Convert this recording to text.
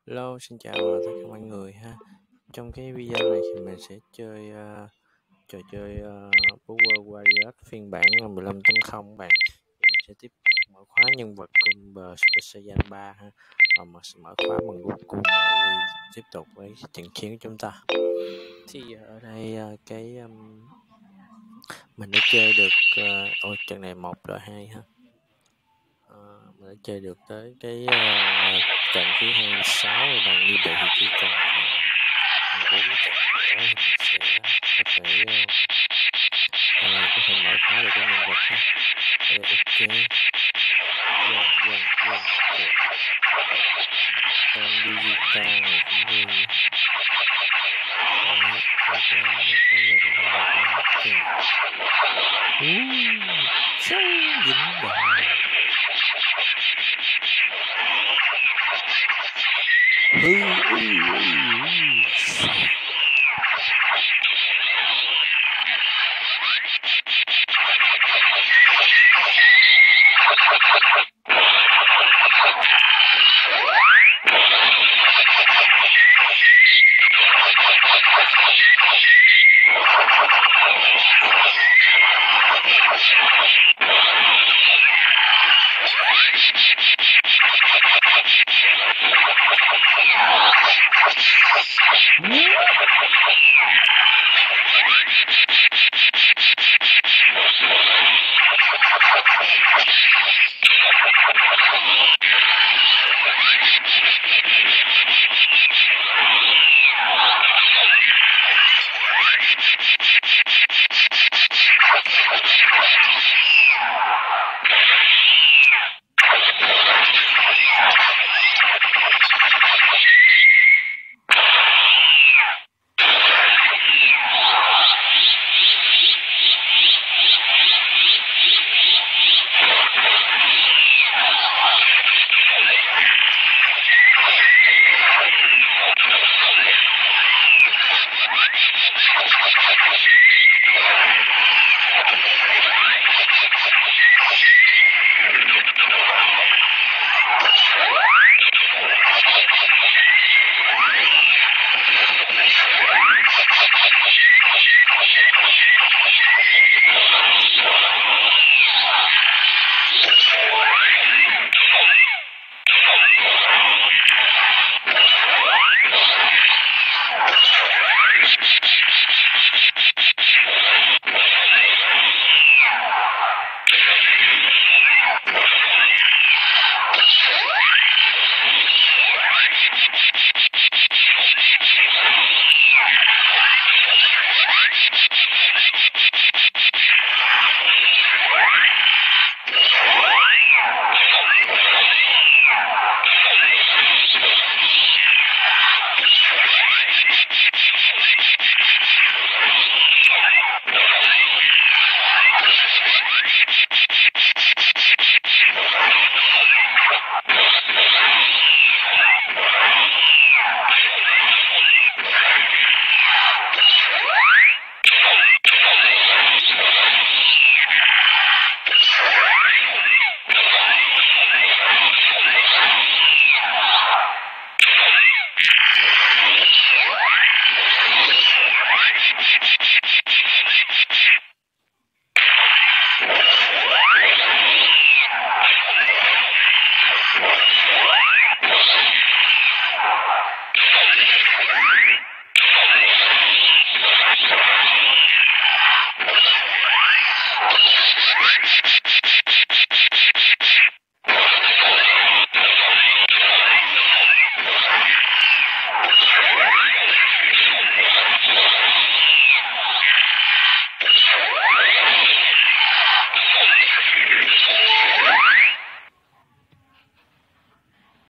Hello, xin chào tất cả mọi người ha. Trong cái video này thì mình sẽ chơi trò chơi Power Warriors phiên bản 15.0 bạn. Thì mình sẽ tiếp tục mở khóa nhân vật Combo Super Saiyan 3 ha. Và mình sẽ mở khóa bằng Goku Mary tiếp tục với trận chiến của chúng ta. Thì ở đây mình đã chơi được trận này 1 rồi 2 ha. Mình đã chơi được tới cái trận thứ 26 rồi bạn. Như vậy thì chỉ còn 4 trận nữa thì mình sẽ có thể mở khóa được cái nhân vật ha. Ok. Ok. Con Vegeta này cũng vui. Đấy, được lắm. Sao dính vào.